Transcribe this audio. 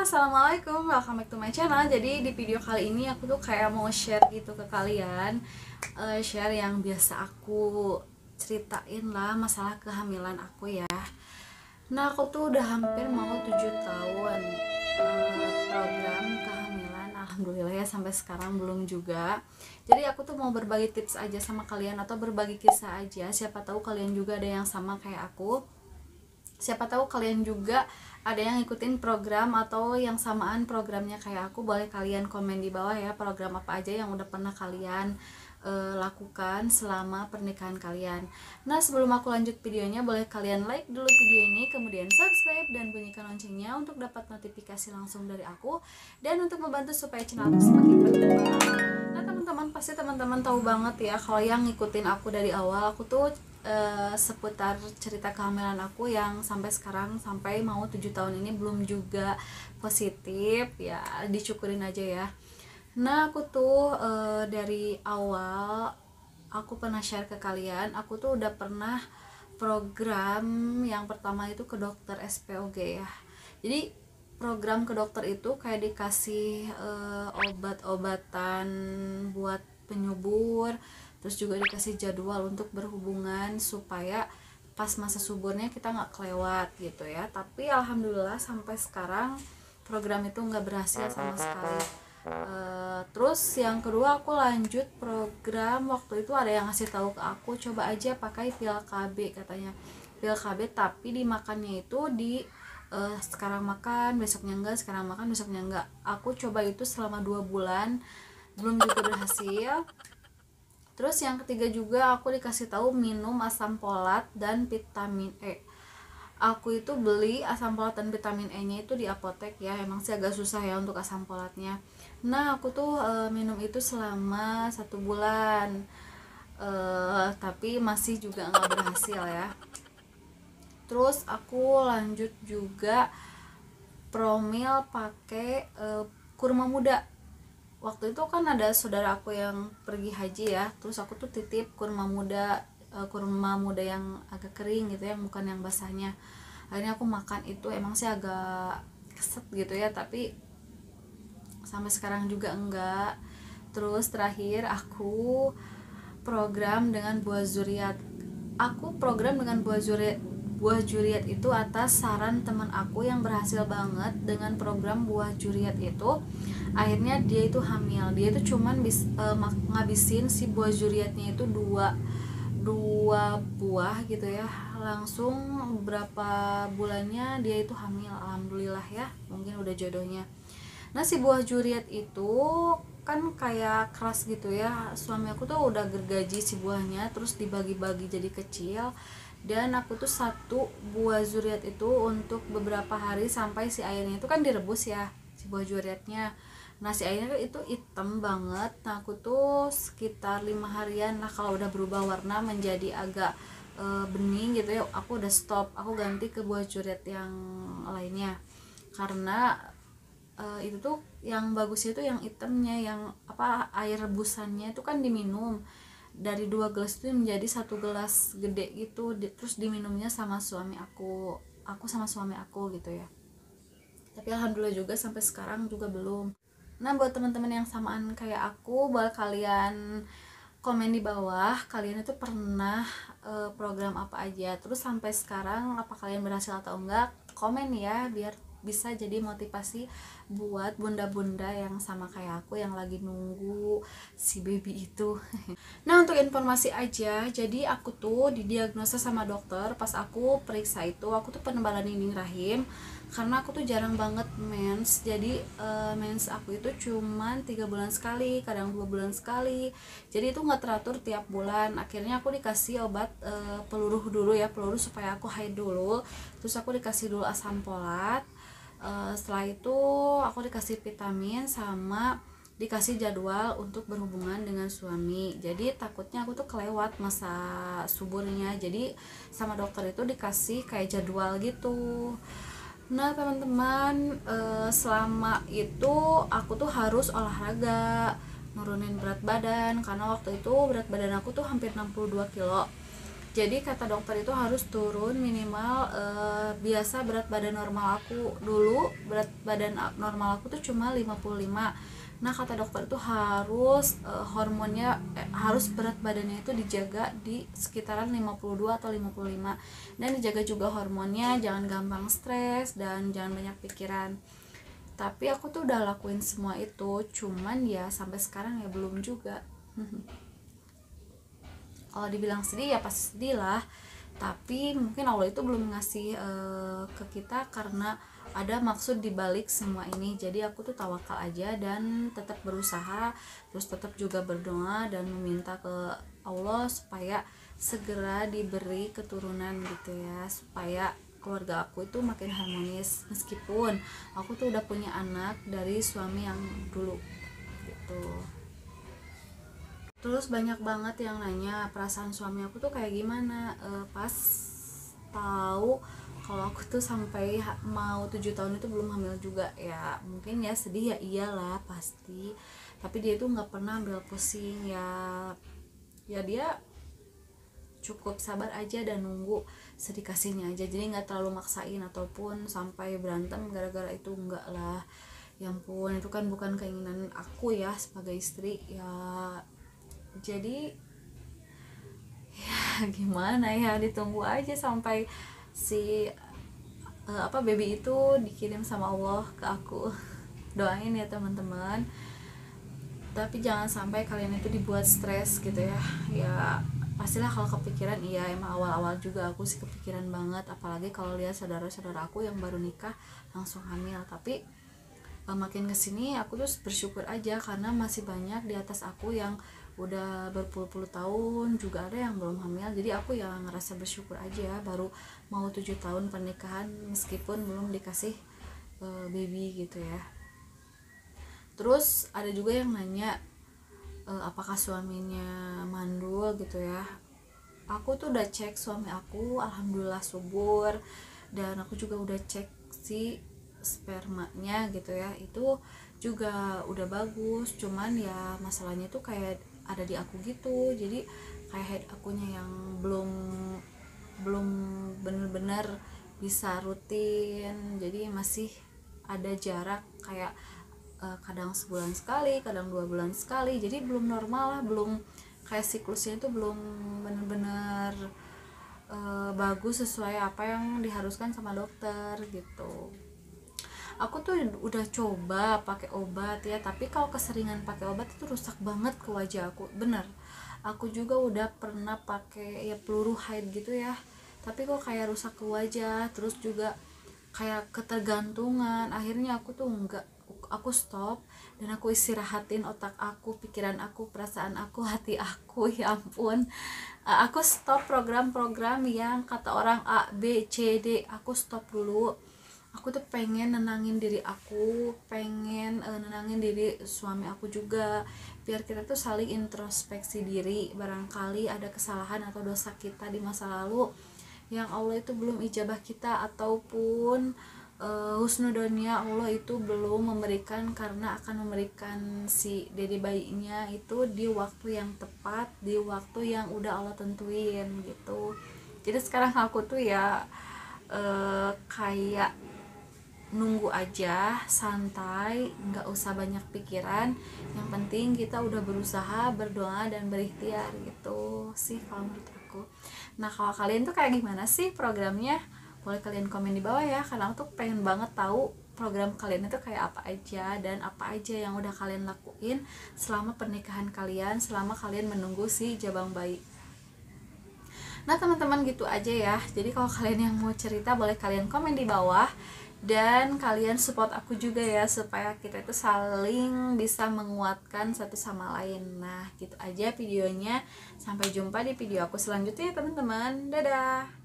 Assalamualaikum, welcome back to my channel. Jadi di video kali ini aku tuh kayak mau share gitu ke kalian, share yang biasa aku ceritain lah masalah kehamilan aku ya. Nah, aku tuh udah hampir mau 7 tahun program kehamilan. Alhamdulillah ya, sampai sekarang belum juga. Jadi aku tuh mau berbagi tips aja sama kalian atau berbagi kisah aja. Siapa tahu kalian juga ada yang sama kayak aku. Siapa tahu kalian juga ada yang ngikutin program atau yang samaan programnya kayak aku. Boleh kalian komen di bawah ya, program apa aja yang udah pernah kalian lakukan selama pernikahan kalian. Nah, sebelum aku lanjut videonya, boleh kalian like dulu video ini, kemudian subscribe dan bunyikan loncengnya untuk dapat notifikasi langsung dari aku dan untuk membantu supaya channel aku semakin berkembang. Nah, teman-teman, pasti teman-teman tahu banget ya kalau yang ngikutin aku dari awal, aku tuh seputar cerita kehamilan aku yang sampai sekarang, sampai mau 7 tahun ini belum juga positif ya, disyukurin aja ya. Nah, aku tuh dari awal aku pernah share ke kalian, aku tuh udah pernah program yang pertama itu ke dokter SPOG ya. Jadi program ke dokter itu kayak dikasih obat-obatan buat penyubur, terus juga dikasih jadwal untuk berhubungan supaya pas masa suburnya kita nggak kelewat gitu ya. Tapi alhamdulillah sampai sekarang program itu nggak berhasil sama sekali. Terus yang kedua aku lanjut program, waktu itu ada yang ngasih tahu ke aku, coba aja pakai pil KB katanya, pil KB tapi dimakannya itu di sekarang makan besoknya enggak, sekarang makan besoknya enggak. Aku coba itu selama 2 bulan belum juga berhasil. Terus yang ketiga juga aku dikasih tahu minum asam folat dan vitamin E. Aku itu beli asam folat dan vitamin E nya itu di apotek ya, emang sih agak susah ya untuk asam folatnya. Nah, aku tuh minum itu selama 1 bulan, tapi masih juga nggak berhasil ya. Terus aku lanjut juga promil pakai kurma muda. Waktu itu kan ada saudara aku yang pergi haji ya, terus aku tuh titip kurma muda yang agak kering gitu ya, bukan yang basahnya. Akhirnya aku makan itu, emang sih agak keset gitu ya, tapi sampai sekarang juga enggak. Terus terakhir aku program dengan buah zuriat. Aku program dengan buah juriat itu atas saran teman aku yang berhasil banget dengan program buah juriat itu. Akhirnya dia itu hamil. Dia itu cuman ngabisin si buah juriatnya itu dua buah gitu ya, langsung berapa bulannya dia itu hamil. Alhamdulillah ya, mungkin udah jodohnya. Nah, si buah juriat itu kan kayak keras gitu ya. Suami aku tuh udah gergaji si buahnya, terus dibagi-bagi jadi kecil, dan aku tuh 1 buah juriat itu untuk beberapa hari sampai si airnya itu kan direbus ya, si buah juriatnya. Nah, si airnya itu hitam banget. Nah, aku tuh sekitar 5 harian lah, kalau udah berubah warna menjadi agak bening gitu ya, aku udah stop, aku ganti ke buah juriat yang lainnya. Karena itu tuh yang bagusnya itu yang hitamnya, yang air rebusannya itu kan diminum dari 2 gelas itu menjadi 1 gelas gede gitu, terus diminumnya sama suami aku sama suami aku gitu ya. Tapi alhamdulillah juga sampai sekarang juga belum. Nah, buat teman-teman yang samaan kayak aku, boleh kalian komen di bawah kalian itu pernah program apa aja, terus sampai sekarang apa kalian berhasil atau enggak. Komen ya, biar bisa jadi motivasi buat bunda-bunda yang sama kayak aku yang lagi nunggu si baby itu. Nah, untuk informasi aja, jadi aku tuh didiagnosa sama dokter pas aku periksa itu, aku tuh penebalan dinding rahim. Karena aku tuh jarang banget mens, jadi mens aku itu cuman 3 bulan sekali, kadang 2 bulan sekali, jadi itu nggak teratur tiap bulan. Akhirnya aku dikasih obat peluru dulu ya, peluru supaya aku haid dulu. Terus aku dikasih dulu asam folat. Setelah itu aku dikasih vitamin sama dikasih jadwal untuk berhubungan dengan suami. Jadi takutnya aku tuh kelewat masa suburnya, jadi sama dokter itu dikasih kayak jadwal gitu. Nah, teman-teman, selama itu aku tuh harus olahraga, nurunin berat badan, karena waktu itu berat badan aku tuh hampir 62 kilo. Jadi kata dokter itu harus turun minimal biasa berat badan normal aku dulu, berat badan normal aku tuh cuma 55. Nah kata dokter itu harus hormonnya harus berat badannya itu dijaga di sekitaran 52 atau 55, dan dijaga juga hormonnya, jangan gampang stres dan jangan banyak pikiran. Tapi aku tuh udah lakuin semua itu, cuman ya sampai sekarang ya belum juga. Kalau dibilang sedih ya pasti sedih lah, tapi mungkin Allah itu belum ngasih ke kita karena ada maksud dibalik semua ini. Jadi aku tuh tawakal aja dan tetap berusaha, terus tetap juga berdoa dan meminta ke Allah supaya segera diberi keturunan gitu ya, supaya keluarga aku itu makin harmonis, meskipun aku tuh udah punya anak dari suami yang dulu gitu. Terus banyak banget yang nanya perasaan suami aku tuh kayak gimana pas tahu kalau aku tuh sampai mau 7 tahun itu belum hamil juga. Ya mungkin ya sedih ya, iyalah pasti, tapi dia tuh nggak pernah ambil pusing ya. Ya dia cukup sabar aja dan nunggu sedikasihnya aja, jadi nggak terlalu maksain ataupun sampai berantem gara-gara itu, enggak lah. Ya ampun, itu kan bukan keinginan aku ya sebagai istri ya. Jadi ya gimana ya, ditunggu aja sampai si baby itu dikirim sama Allah ke aku. Doain ya teman-teman, tapi jangan sampai kalian itu dibuat stres gitu ya. Ya pastilah kalau kepikiran, iya emang awal-awal juga aku sih kepikiran banget, apalagi kalau lihat saudara-saudara aku yang baru nikah langsung hamil. Tapi makin kesini aku tuh bersyukur aja karena masih banyak di atas aku yang udah berpuluh-puluh tahun juga ada yang belum hamil. Jadi aku ya ngerasa bersyukur aja, baru mau 7 tahun pernikahan meskipun belum dikasih baby gitu ya. Terus ada juga yang nanya apakah suaminya mandul gitu ya. Aku tuh udah cek suami aku, alhamdulillah subur, dan aku juga udah cek si spermanya gitu ya, itu juga udah bagus. Cuman ya masalahnya tuh kayak ada di aku gitu, jadi kayak head akunya yang belum bener-bener bisa rutin, jadi masih ada jarak kayak kadang sebulan sekali, kadang 2 bulan sekali, jadi belum normal lah, belum kayak siklusnya itu belum bener-bener bagus sesuai apa yang diharuskan sama dokter gitu. Aku tuh udah coba pakai obat ya, tapi kalau keseringan pakai obat itu rusak banget ke wajah aku, bener. Aku juga udah pernah pakai ya peluru haid gitu ya, tapi kok kayak rusak ke wajah, terus juga kayak ketergantungan. Akhirnya aku tuh enggak, aku stop dan aku istirahatin otak aku, pikiran aku, perasaan aku, hati aku. Ya ampun, aku stop program-program yang kata orang A, B, C, D, aku stop dulu. Aku tuh pengen nenangin diri aku, pengen nenangin diri suami aku juga, biar kita tuh saling introspeksi diri. Barangkali ada kesalahan atau dosa kita di masa lalu yang Allah itu belum ijabah kita, ataupun husnudonya Allah itu belum memberikan, karena akan memberikan si dede bayinya itu di waktu yang tepat, di waktu yang udah Allah tentuin gitu. Jadi sekarang aku tuh ya kayak nunggu aja, santai, nggak usah banyak pikiran, yang penting kita udah berusaha, berdoa dan berikhtiar gitu sih kalau menurut aku. Nah kalau kalian tuh kayak gimana sih programnya, boleh kalian komen di bawah ya, karena aku tuh pengen banget tahu program kalian itu kayak apa aja, dan apa aja yang udah kalian lakuin selama pernikahan kalian, selama kalian menunggu si jabang bayi. Nah teman-teman gitu aja ya. Jadi kalau kalian yang mau cerita boleh kalian komen di bawah, dan kalian support aku juga ya, supaya kita itu saling bisa menguatkan satu sama lain. Nah gitu aja videonya, sampai jumpa di video aku selanjutnya ya teman-teman, dadah.